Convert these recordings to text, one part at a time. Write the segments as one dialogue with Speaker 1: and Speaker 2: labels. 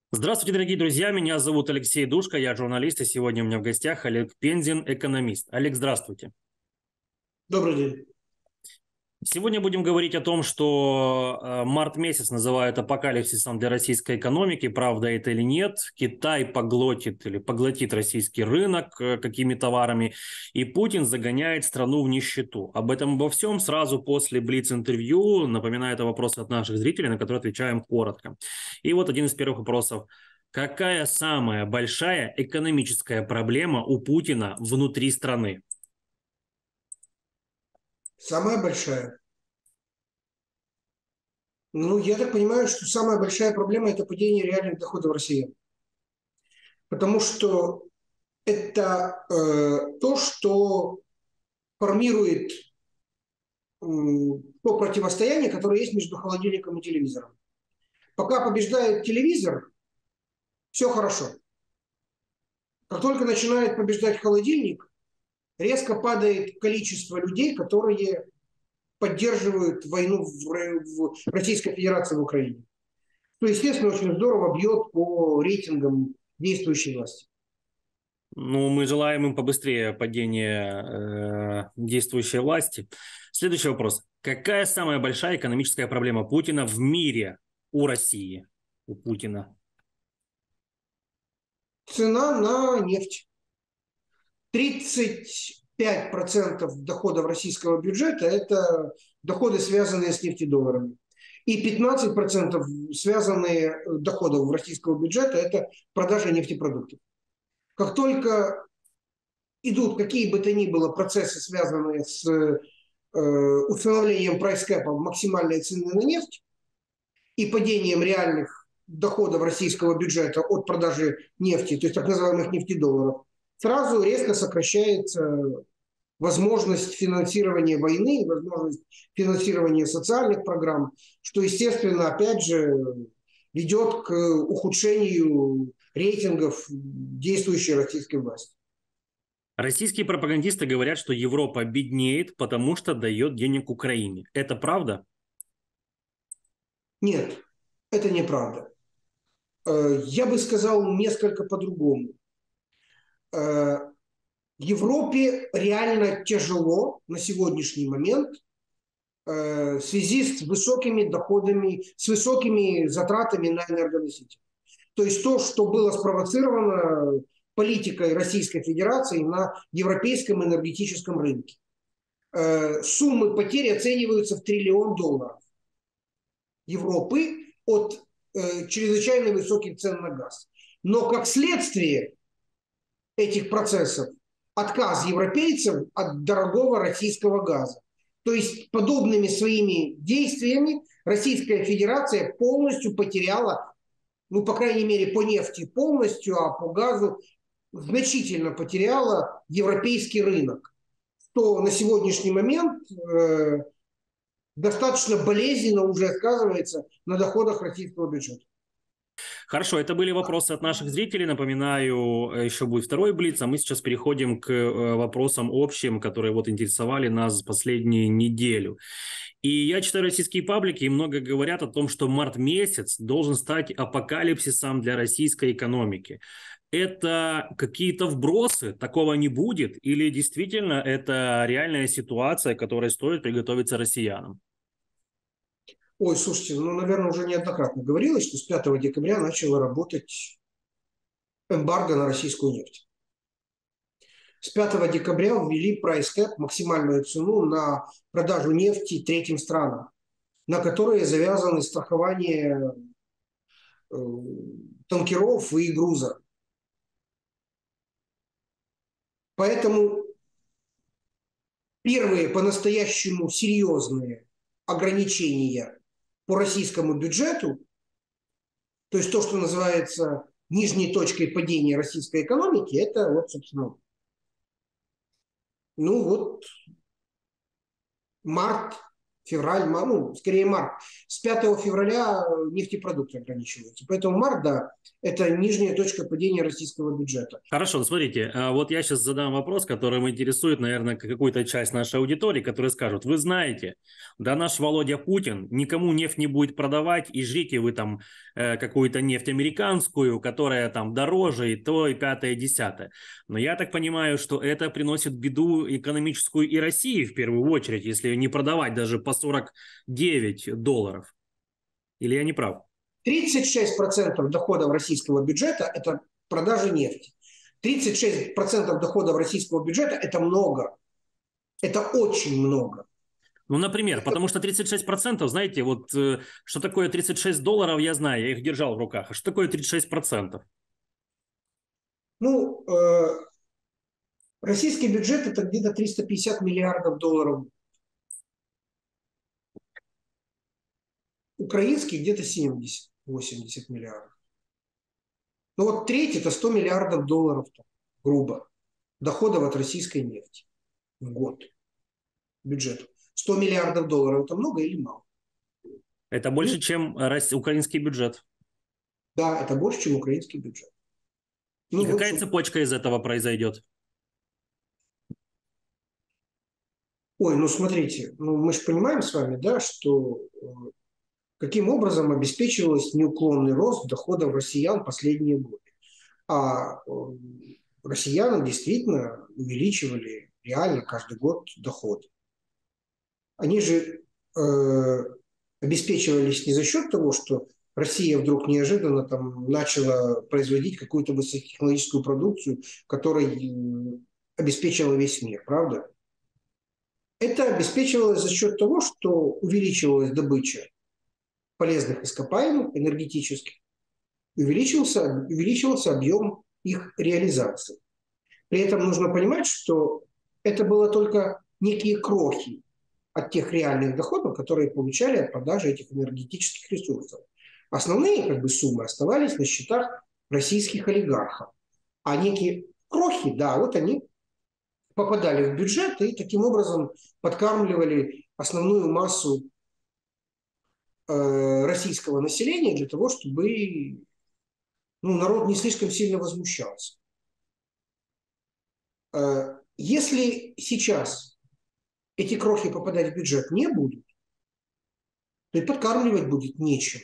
Speaker 1: Здравствуйте, дорогие друзья. Меня зовут Алексей Душка, я журналист, и сегодня у меня в гостях Олег Пензин, экономист. Олег, здравствуйте.
Speaker 2: Добрый день.
Speaker 1: Сегодня будем говорить о том, что март месяц называют апокалипсисом для российской экономики. Правда это или нет? Китай поглотит или поглотит российский рынок какими товарами, и Путин загоняет страну в нищету. Об этом обо всем сразу после блиц-интервью. Напоминаю, это вопросы от наших зрителей, на которые отвечаем коротко. И вот один из первых вопросов. Какая самая большая экономическая проблема у Путина внутри страны?
Speaker 2: Самая большая. Я так понимаю, что самая большая проблема – это падение реальных доходов россиян. Потому что это то, что формирует то противостояние, которое есть между холодильником и телевизором. Пока побеждает телевизор, все хорошо. Как только начинает побеждать холодильник, резко падает количество людей, которые поддерживают войну в Российской Федерации в Украине. Что, естественно, очень здорово бьет по рейтингам действующей власти.
Speaker 1: Ну, мы желаем им побыстрее падения действующей власти. Следующий вопрос. Какая самая большая экономическая проблема Путина в мире у России, у Путина?
Speaker 2: Цена на нефть. 35% доходов российского бюджета – это доходы, связанные с нефтедолларами. И 15% связанные доходов российского бюджета – это продажа нефтепродуктов. Как только идут какие бы то ни было процессы, связанные с установлением прайс-кэпа максимальной цены на нефть, и падением реальных доходов российского бюджета от продажи нефти, то есть так называемых нефтедолларов, сразу резко сокращается возможность финансирования войны, возможность финансирования социальных программ, что, естественно, опять же, ведет к ухудшению рейтингов действующей российской власти.
Speaker 1: Российские пропагандисты говорят, что Европа беднеет, потому что дает денег Украине. Это правда?
Speaker 2: Нет, это неправда. Я бы сказал несколько по-другому. Европе реально тяжело на сегодняшний момент в связи с высокими доходами, с высокими затратами на энергоносители. То есть то, что было спровоцировано политикой Российской Федерации на европейском энергетическом рынке. Суммы потерь оцениваются в $1 триллион Европы от чрезвычайно высоких цен на газ. Но как следствие этих процессов отказ европейцев от дорогого российского газа. То есть подобными своими действиями Российская Федерация полностью потеряла, ну, по крайней мере, по нефти полностью, а по газу значительно потеряла европейский рынок, что на сегодняшний момент достаточно болезненно уже сказывается на доходах российского бюджета.
Speaker 1: Хорошо, это были вопросы от наших зрителей. Напоминаю, еще будет второй блиц, а мы сейчас переходим к вопросам общим, которые вот интересовали нас последнюю неделю. И я читаю российские паблики, и много говорят о том, что март месяц должен стать апокалипсисом для российской экономики. Это какие-то вбросы, такого не будет? Или действительно это реальная ситуация, к которой стоит приготовиться россиянам?
Speaker 2: Ой, слушайте, наверное, уже неоднократно говорилось, что с 5 декабря начало работать эмбарго на российскую нефть. С 5 декабря ввели прайс-кэп, максимальную цену на продажу нефти третьим странам, на которые завязаны страхование танкеров и груза. Поэтому первые по-настоящему серьезные ограничения по российскому бюджету, то есть то, что называется нижней точкой падения российской экономики, это вот, собственно, март, февраль, скорее март. С 5 февраля нефтепродукты ограничиваются. Поэтому март, да. это нижняя точка падения российского бюджета.
Speaker 1: Хорошо, смотрите, вот я сейчас задам вопрос, который интересует, наверное, какую-то часть нашей аудитории, которые скажут: вы знаете, да наш Володя Путин никому нефть не будет продавать, и жрите вы там какую-то нефть американскую, которая там дороже, и то, и пятое, и десятое. Но я так понимаю, что это приносит беду экономическую и России в первую очередь, если не продавать даже по $49. Или я не прав?
Speaker 2: 36% доходов российского бюджета – это продажа нефти. 36% доходов российского бюджета – это много. Это очень много.
Speaker 1: Ну, например, потому что 36%, знаете, вот что такое $36, я знаю, я их держал в руках. А что такое 36%?
Speaker 2: Ну, российский бюджет – это где-то 350 миллиардов долларов. Украинский где-то 70-80 миллиардов. Ну вот треть – это 100 миллиардов долларов, грубо, доходов от российской нефти в год бюджету. 100 миллиардов долларов – это много или мало?
Speaker 1: Это больше, чем украинский бюджет.
Speaker 2: Да, это больше, чем украинский бюджет.
Speaker 1: И какая цепочка из этого произойдет?
Speaker 2: Ой, ну смотрите, мы же понимаем с вами, да, что каким образом обеспечивался неуклонный рост доходов россиян последние годы. А россиянам действительно увеличивали реально каждый год доходы. Они же обеспечивались не за счет того, что Россия вдруг неожиданно там начала производить какую-то высокотехнологическую продукцию, которой обеспечила весь мир, правда? Это обеспечивалось за счет того, что увеличивалась добыча полезных ископаемых, энергетических, увеличивался объем их реализации. При этом нужно понимать, что это было только некие крохи от тех реальных доходов, которые получали от продажи этих энергетических ресурсов. Основные суммы оставались на счетах российских олигархов. А некие крохи, да, вот они попадали в бюджет и таким образом подкармливали основную массу российского населения для того, чтобы народ не слишком сильно возмущался. Если сейчас эти крохи попадать в бюджет не будут, то и подкармливать будет нечем.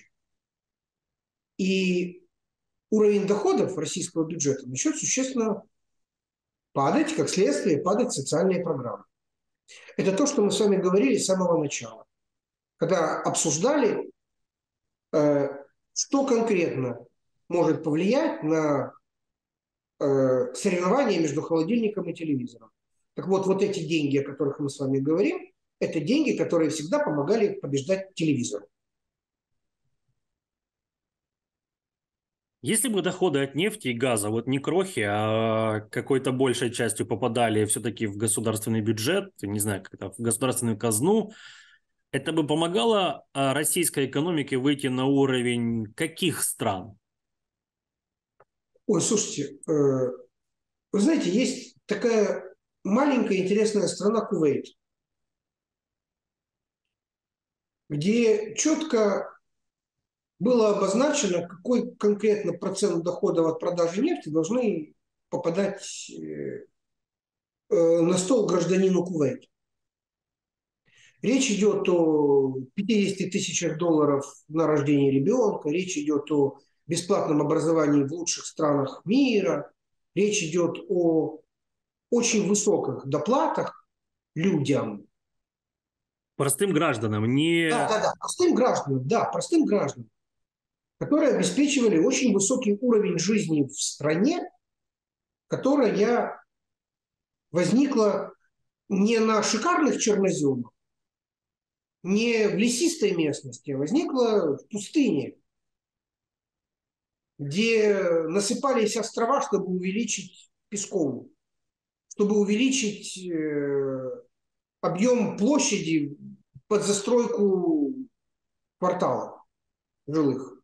Speaker 2: И уровень доходов российского бюджета начнет существенно падать, как следствие падать социальные программы. Это то, что мы с вами говорили с самого начала, когда обсуждали, что конкретно может повлиять на соревнования между холодильником и телевизором. Так вот эти деньги, о которых мы с вами говорим, это деньги, которые всегда помогали побеждать телевизору.
Speaker 1: Если бы доходы от нефти и газа, вот не крохи, а какой-то большей частью попадали все-таки в государственный бюджет, не знаю, как это, в государственную казну, это бы помогало российской экономике выйти на уровень каких стран?
Speaker 2: Ой, слушайте, вы знаете, есть такая маленькая интересная страна Кувейт, где четко было обозначено, какой конкретно процент доходов от продажи нефти должны попадать на стол гражданину Кувейта. Речь идет о 50 тысячах долларов на рождение ребенка, речь идет о бесплатном образовании в лучших странах мира, речь идет о очень высоких доплатах людям.
Speaker 1: Простым гражданам, не...
Speaker 2: Да, простым гражданам, которые обеспечивали очень высокий уровень жизни в стране, которая возникла не на шикарных черноземах, не в лесистой местности, а возникла в пустыне, где насыпались острова, чтобы увеличить песковую, чтобы увеличить объем площади под застройку кварталов жилых,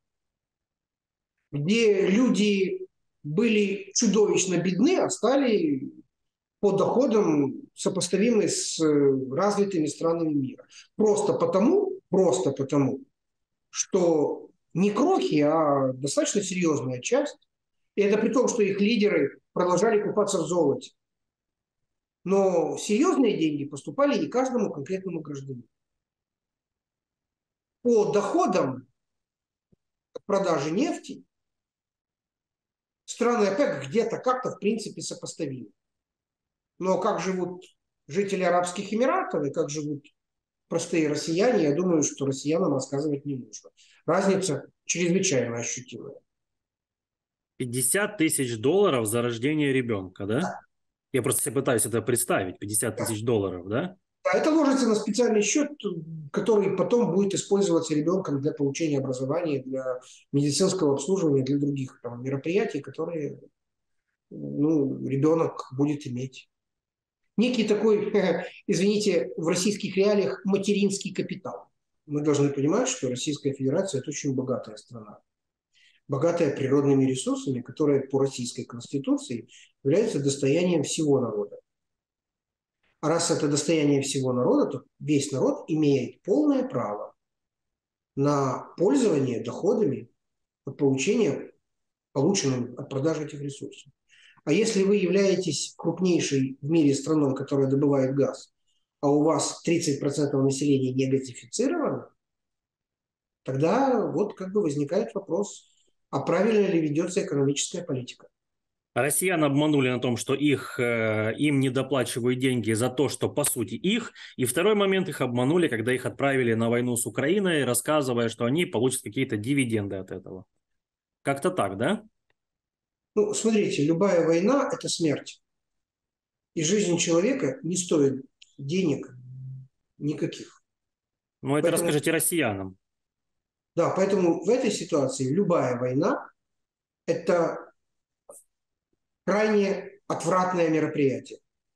Speaker 2: где люди были чудовищно бедны, а стали по доходам сопоставимы с развитыми странами мира. Просто потому, что Не крохи, а достаточно серьезная часть. И это при том, что их лидеры продолжали купаться в золоте. Но серьезные деньги поступали не каждому конкретному гражданину. По доходам от продажи нефти страны ОПЕК где-то как-то в принципе сопоставимы. Но как живут жители Арабских Эмиратов и как живут простые россияне, я думаю, что россиянам рассказывать не нужно. Разница чрезвычайно ощутимая.
Speaker 1: 50 тысяч долларов за рождение ребенка, да? Я просто себе пытаюсь это представить. 50 тысяч долларов, да?
Speaker 2: А это ложится на специальный счет, который потом будет использоваться ребенком для получения образования, для медицинского обслуживания, для других там, мероприятий, которые ребенок будет иметь. Некий такой, извините, в российских реалиях материнский капитал. Мы должны понимать, что Российская Федерация – это очень богатая страна. Богатая природными ресурсами, которая по Российской Конституции является достоянием всего народа. А раз это достояние всего народа, то весь народ имеет полное право на пользование доходами от получения, полученным от продажи этих ресурсов. А если вы являетесь крупнейшей в мире страной, которая добывает газ, а у вас 30% населения не газифицировано, тогда вот как бы возникает вопрос, а правильно ли ведется экономическая политика.
Speaker 1: Россиян обманули на том, что им не доплачивают деньги за то, что по сути их. И второй момент, их обманули, когда их отправили на войну с Украиной, рассказывая, что они получат какие-то дивиденды от этого. Как-то так, да?
Speaker 2: Ну, смотрите, любая война – это смерть. И жизнь человека не стоит денег никаких.
Speaker 1: Ну, это
Speaker 2: Поэтому,
Speaker 1: расскажите россиянам.
Speaker 2: да, поэтому в этой ситуации любая война – это крайне отвратное мероприятие.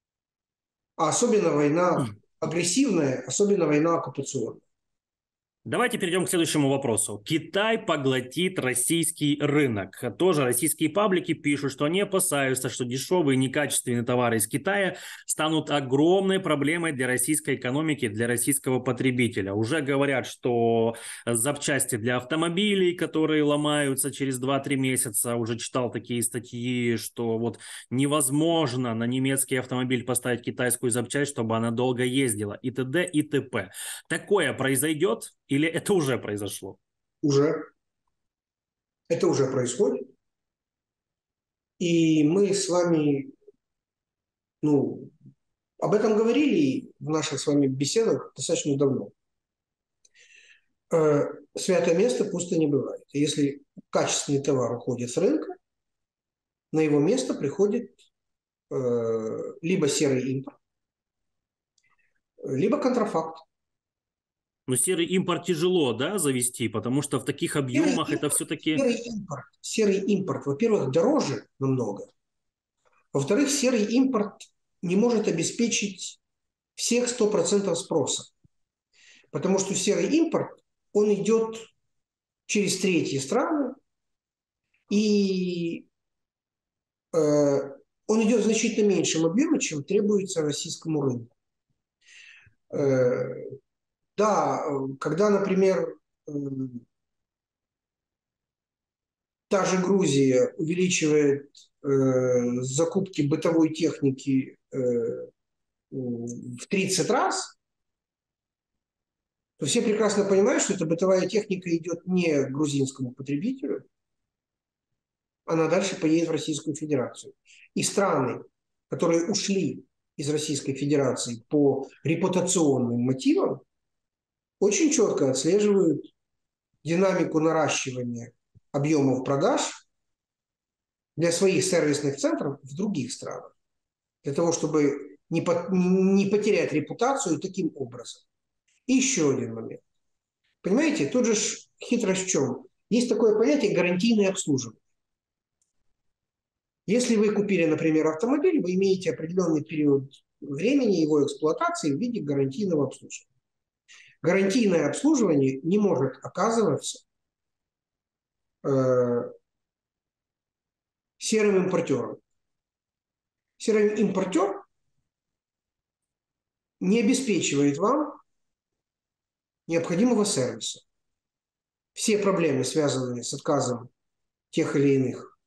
Speaker 2: А особенно война агрессивная, особенно война оккупационная.
Speaker 1: Давайте перейдем к следующему вопросу. Китай поглотит российский рынок. Тоже российские паблики пишут, что они опасаются, что дешевые некачественные товары из Китая станут огромной проблемой для российской экономики, для российского потребителя. Уже говорят, что запчасти для автомобилей, которые ломаются через 2-3 месяца, уже читал такие статьи, что вот невозможно на немецкий автомобиль поставить китайскую запчасть, чтобы она долго ездила, и т.д. и т.п. Такое произойдет? Или это уже произошло?
Speaker 2: Это уже происходит. И мы с вами, об этом говорили в наших с вами беседах достаточно давно. Святое место пусто не бывает. Если качественный товар уходит с рынка, на его место приходит либо серый импорт, либо контрафакт.
Speaker 1: Но серый импорт тяжело, да, завести, потому что в таких объемах это все-таки...
Speaker 2: Серый импорт, во-первых, дороже намного. Во-вторых, серый импорт не может обеспечить всех 100% спроса. Потому что серый импорт, он идет через третьи страны, и он идет в значительно меньшем объеме, чем требуется российскому рынку. Да, когда, например, та же Грузия увеличивает закупки бытовой техники в 30 раз, то все прекрасно понимают, что эта бытовая техника идет не к грузинскому потребителю, она дальше поедет в Российскую Федерацию. И страны, которые ушли из Российской Федерации по репутационным мотивам, очень четко отслеживают динамику наращивания объемов продаж для своих сервисных центров в других странах, для того, чтобы не потерять репутацию таким образом. И еще один момент. Понимаете, тут же хитрость в чем? Есть такое понятие гарантийное обслуживание. Если вы купили, например, автомобиль, вы имеете определенный период времени его эксплуатации в виде гарантийного обслуживания. Гарантийное обслуживание не может оказываться серым импортером. Серый импортер не обеспечивает вам необходимого сервиса. все проблемы, связанные с отказом тех или иных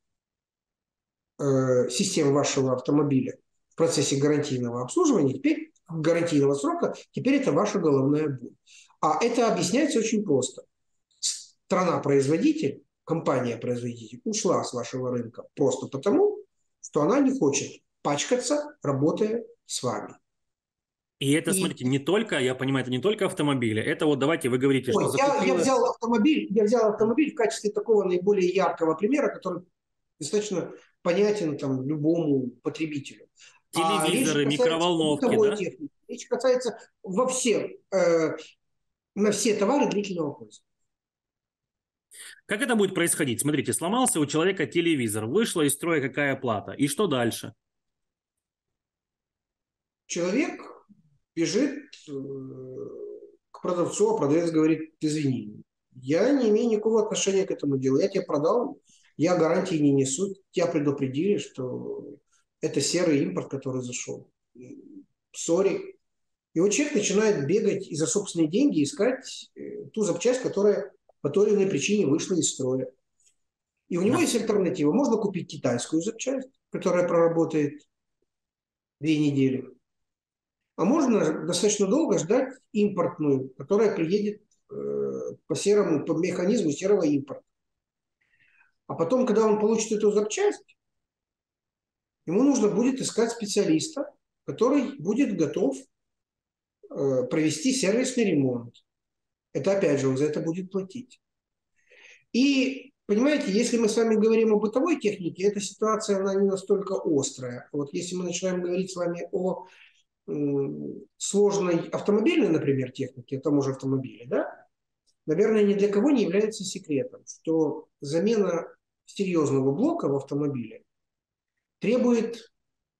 Speaker 2: систем вашего автомобиля в процессе гарантийного обслуживания, теперь гарантийного срока, теперь это ваша головная боль. А это объясняется очень просто. Страна-производитель, компания-производитель ушла с вашего рынка просто потому, что она не хочет пачкаться, работая с вами.
Speaker 1: И это,
Speaker 2: И
Speaker 1: смотрите, не только, я понимаю, это не только автомобили, это вот давайте вы говорите, что
Speaker 2: ой, я
Speaker 1: закупила...
Speaker 2: взял автомобиль в качестве такого наиболее яркого примера, который достаточно понятен там любому потребителю. А речь же
Speaker 1: Телевизоры,
Speaker 2: касается
Speaker 1: микроволновки,
Speaker 2: бытовой
Speaker 1: да?
Speaker 2: техники. Речь касается на все товары длительного пользования.
Speaker 1: Как это будет происходить? Смотрите, сломался у человека телевизор, вышла из строя какая плата, и что дальше?
Speaker 2: Человек бежит к продавцу, а продавец говорит: извини, я не имею никакого отношения к этому делу. Я тебе продал, я гарантии не несу. Тебя предупредили, что это серый импорт, который зашел. Сори. И вот человек начинает бегать и за собственные деньги искать ту запчасть, которая по той или иной причине вышла из строя. И у него
Speaker 1: Да.
Speaker 2: есть альтернатива. Можно купить китайскую запчасть, которая проработает 2 недели. А можно достаточно долго ждать импортную, которая приедет по механизму серого импорта. А потом, когда он получит эту запчасть, ему нужно будет искать специалиста, который будет готов провести сервисный ремонт. Это опять же, он за это будет платить. И, понимаете, если мы с вами говорим о бытовой технике, эта ситуация, она не настолько острая. Вот если мы начинаем говорить с вами о сложной автомобильной, например, технике, о том же автомобиле, да, наверное, ни для кого не является секретом, что замена серьезного блока в автомобиле требует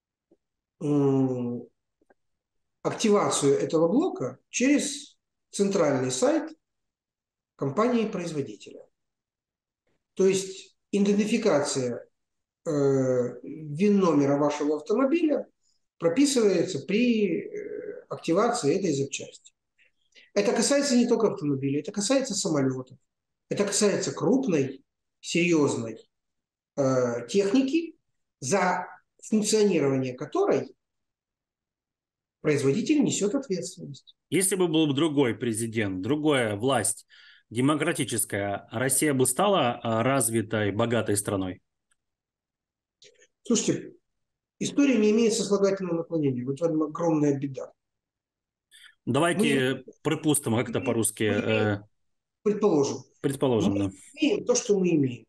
Speaker 2: активацию этого блока через центральный сайт компании-производителя. То есть идентификация ВИН-номера вашего автомобиля прописывается при активации этой запчасти. Это касается не только автомобилей, это касается самолетов, это касается крупной, серьезной техники, за функционирование которой производитель несет ответственность.
Speaker 1: Если бы был другой президент, другая власть, демократическая, Россия бы стала развитой, богатой страной?
Speaker 2: Слушайте, история не имеет сослагательного наклонения. Вот в этом огромная беда. Мы,
Speaker 1: Давайте припустим, как это по-русски,
Speaker 2: предположим, мы
Speaker 1: предположим, да.
Speaker 2: имеем то, что мы имеем.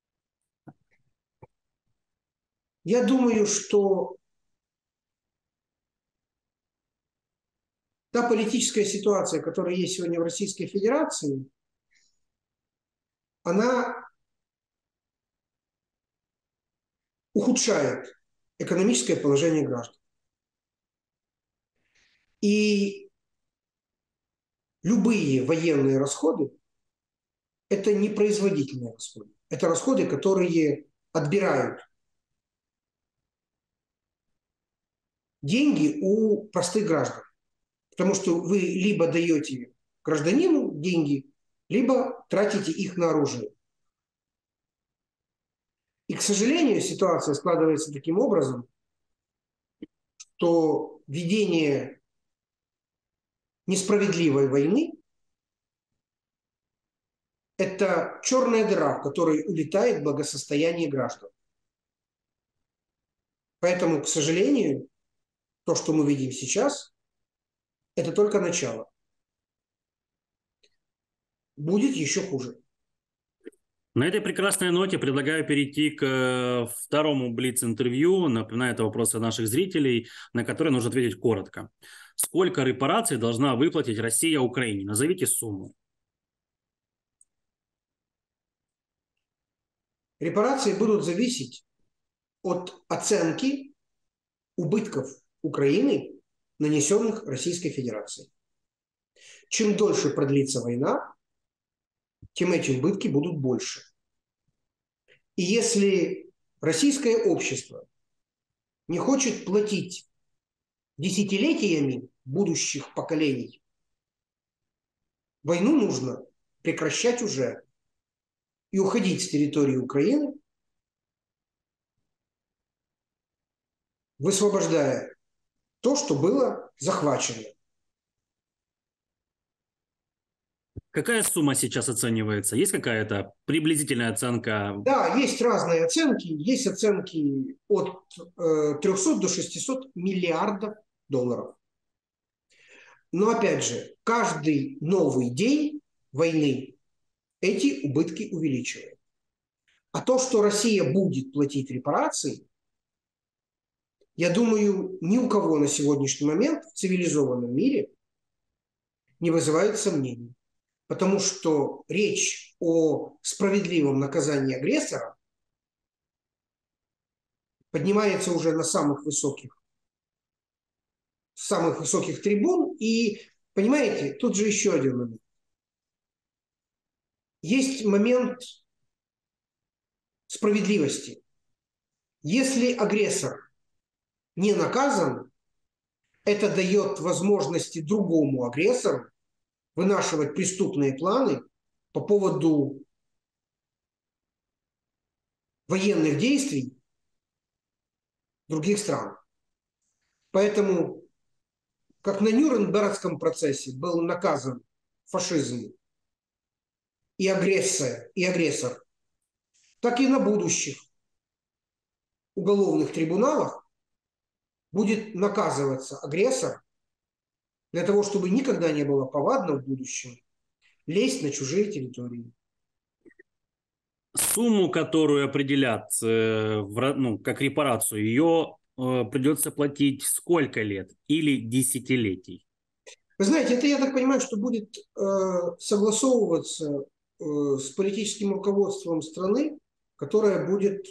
Speaker 2: Я думаю, что та политическая ситуация, которая есть сегодня в Российской Федерации, она ухудшает экономическое положение граждан. И любые военные расходы – это не производительные расходы. Это расходы, которые отбирают деньги у простых граждан. Потому что вы либо даете гражданину деньги, либо тратите их на оружие. И, к сожалению, ситуация складывается таким образом, что ведение несправедливой войны – это черная дыра, в которой улетает благосостояние граждан. Поэтому, к сожалению, то, что мы видим сейчас, это только начало. Будет еще хуже.
Speaker 1: На этой прекрасной ноте предлагаю перейти к второму блиц-интервью. Напоминаю, это вопросы наших зрителей, на которые нужно ответить коротко. Сколько репараций должна выплатить Россия Украине? Назовите сумму.
Speaker 2: Репарации будут зависеть от оценки убытков Украины, нанесенных Российской Федерацией. Чем дольше продлится война, тем эти убытки будут больше. И если российское общество не хочет платить десятилетиями будущих поколений, войну нужно прекращать уже. и уходить с территории Украины, высвобождая то, что было захвачено.
Speaker 1: Какая сумма сейчас оценивается? Есть какая-то приблизительная оценка?
Speaker 2: Да, есть разные оценки. Есть оценки от 300 до 600 миллиардов долларов. Но опять же, каждый новый день войны эти убытки увеличивает. А то, что Россия будет платить репарации, я думаю, ни у кого на сегодняшний момент в цивилизованном мире не вызывает сомнений. Потому что речь о справедливом наказании агрессора поднимается уже на самых высоких трибун. И, понимаете, тут же еще один момент. Есть момент справедливости. Если агрессор не наказан, это дает возможности другому агрессору вынашивать преступные планы по поводу военных действий других стран. Поэтому, как на Нюрнбергском процессе был наказан фашизм и агрессор, так и на будущих уголовных трибуналах будет наказываться агрессор для того, чтобы никогда не было повадно в будущем лезть на чужие территории.
Speaker 1: Сумму, которую определят как репарацию, ее придется платить сколько лет или десятилетий?
Speaker 2: Вы знаете, это, я так понимаю, что будет согласовываться с политическим руководством страны, которая будет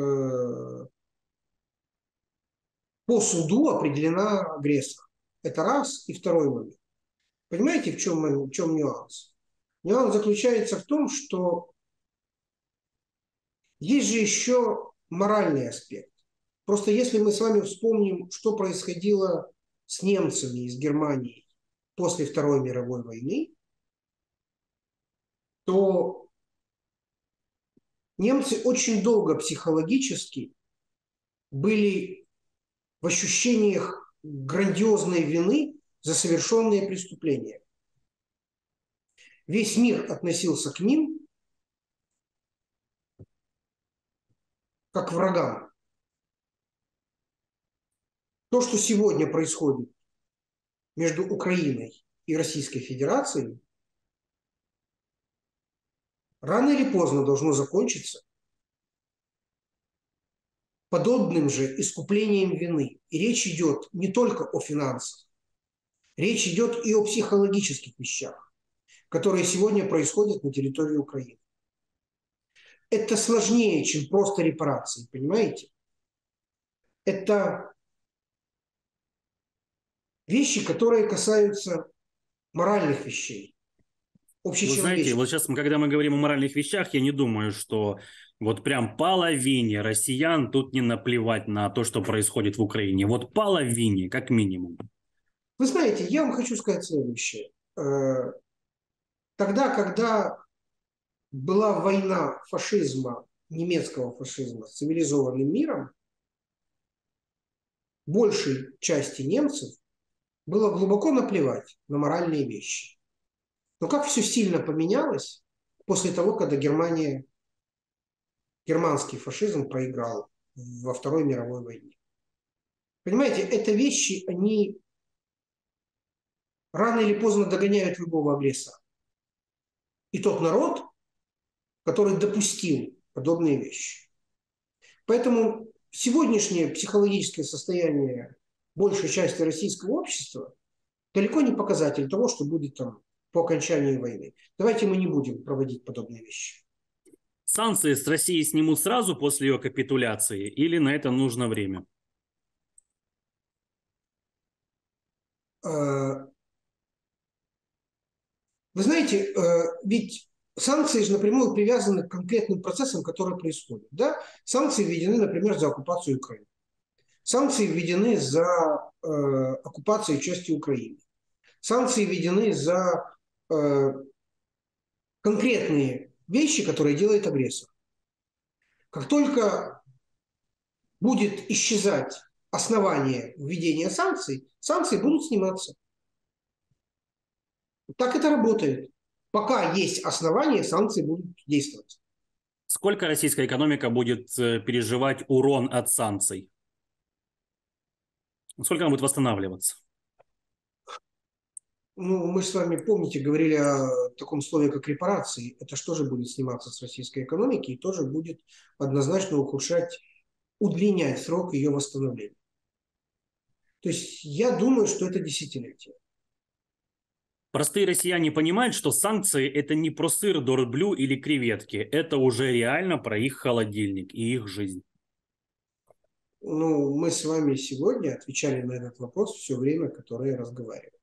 Speaker 2: по суду определена агрессором. Это раз. И второй момент. Понимаете, в чем нюанс? Нюанс заключается в том, что есть же еще моральный аспект. Просто если мы с вами вспомним, что происходило с немцами из Германии после Второй мировой войны, то немцы очень долго психологически были в ощущениях грандиозной вины за совершенные преступления. Весь мир относился к ним как к врагам. То, что сегодня происходит между Украиной и Российской Федерацией, рано или поздно должно закончиться подобным же искуплением вины. И речь идет не только о финансах, речь идет и о психологических вещах, которые сегодня происходят на территории Украины. Это сложнее, чем просто репарации, понимаете? Это вещи, которые касаются моральных вещей,
Speaker 1: Вы знаете,
Speaker 2: общечеловеческих.
Speaker 1: вот сейчас, когда мы говорим о моральных вещах, я не думаю, что вот прям половине россиян тут не наплевать на то, что происходит в Украине. Вот половине, как минимум.
Speaker 2: Вы знаете, я вам хочу сказать следующее. Тогда, когда была война фашизма, немецкого фашизма с цивилизованным миром, большей части немцев было глубоко наплевать на моральные вещи. Но как все сильно поменялось после того, когда германский фашизм проиграл во Второй мировой войне. Понимаете, это вещи, они рано или поздно догоняют любого агрессора. И тот народ, который допустил подобные вещи. Поэтому сегодняшнее психологическое состояние большей части российского общества далеко не показатель того, что будет там по окончании войны. Давайте мы не будем проводить подобные вещи.
Speaker 1: Санкции с России снимут сразу после ее капитуляции или на это нужно время?
Speaker 2: Вы знаете, ведь санкции же напрямую привязаны к конкретным процессам, которые происходят. Да? Санкции введены, например, за оккупацию Украины. Санкции введены за оккупацию части Украины. Санкции введены за конкретные вещи, которые делает агрессор. Как только будет исчезать основание введения санкций, санкции будут сниматься. Так это работает. Пока есть основания, санкции будут действовать.
Speaker 1: Сколько российская экономика будет переживать урон от санкций? Сколько она будет восстанавливаться?
Speaker 2: Ну, мы с вами, помните, говорили о таком слове, как репарации. Это что же будет сниматься с российской экономики и тоже будет однозначно ухудшать, удлинять срок ее восстановления. То есть я думаю, что это десятилетие.
Speaker 1: Простые россияне понимают, что санкции – это не про сыр, дорблю или креветки. Это уже реально про их холодильник и их жизнь.
Speaker 2: Ну, мы с вами сегодня отвечали на этот вопрос все время, которое я разговаривал.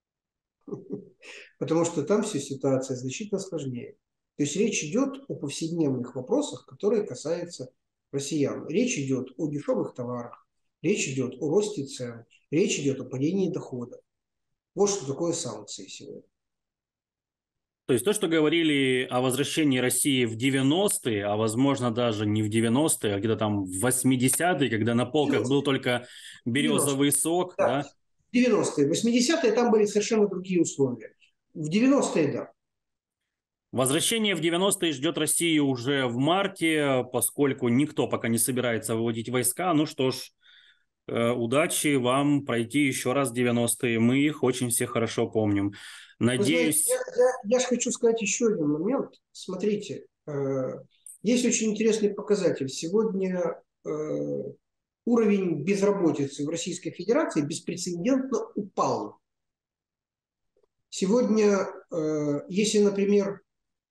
Speaker 2: Потому что там вся ситуация значительно сложнее. То есть речь идет о повседневных вопросах, которые касаются россиян. Речь идет о дешевых товарах, речь идет о росте цен, речь идет о падении дохода. Вот что такое санкции сегодня.
Speaker 1: То есть то, что говорили о возвращении России в 90-е, а возможно даже не в 90-е, а где-то там в 80-е, когда на полках был только березовый
Speaker 2: 90-е.
Speaker 1: сок,
Speaker 2: Да.
Speaker 1: да?
Speaker 2: 90-е. 80-е там были совершенно другие условия. В 90-е, да.
Speaker 1: Возвращение в 90-е ждет Россию уже в марте, поскольку никто пока не собирается выводить войска. Ну что ж, удачи вам пройти еще раз 90-е. Мы их очень все хорошо помним.
Speaker 2: Вы знаете,
Speaker 1: Надеюсь...
Speaker 2: я же хочу сказать еще один момент. Смотрите, есть очень интересный показатель. Сегодня уровень безработицы в Российской Федерации беспрецедентно упал. Сегодня, если, например,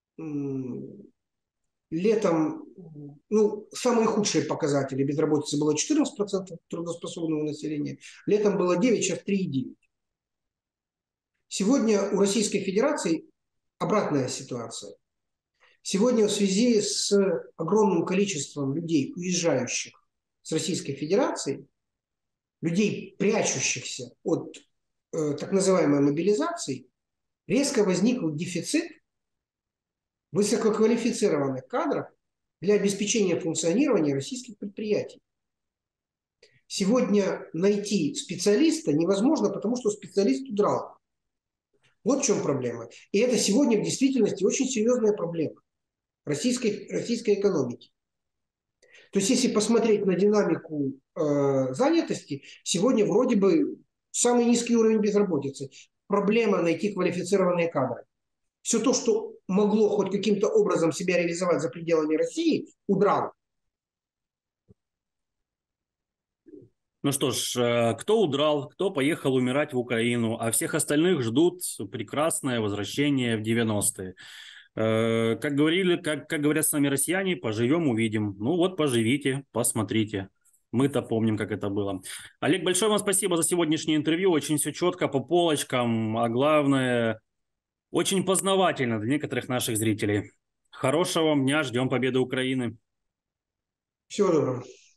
Speaker 2: летом, ну, самые худшие показатели безработицы было 14% трудоспособного населения, летом было 9, сейчас 3,9. Сегодня у Российской Федерации обратная ситуация. Сегодня в связи с огромным количеством людей, уезжающих с Российской Федерации, людей, прячущихся от так называемой мобилизации, резко возник дефицит высококвалифицированных кадров для обеспечения функционирования российских предприятий. Сегодня найти специалиста невозможно, потому что специалист удрал. Вот в чем проблема. И это сегодня в действительности очень серьезная проблема российской экономики. То есть, если посмотреть на динамику занятости, сегодня вроде бы самый низкий уровень безработицы. Проблема найти квалифицированные кадры. Все то, что могло хоть каким-то образом себя реализовать за пределами России, удрало.
Speaker 1: Ну что ж, кто удрал, кто поехал умирать в Украину, а всех остальных ждут прекрасное возвращение в 90-е. Как говорили, как говорят сами россияне, поживем, увидим. Ну вот, поживите, посмотрите. Мы-то помним, как это было. Олег, большое вам спасибо за сегодняшнее интервью. Очень все четко, по полочкам, а главное, очень познавательно для некоторых наших зрителей. Хорошего вам дня, ждем победы Украины.
Speaker 2: Всего доброго.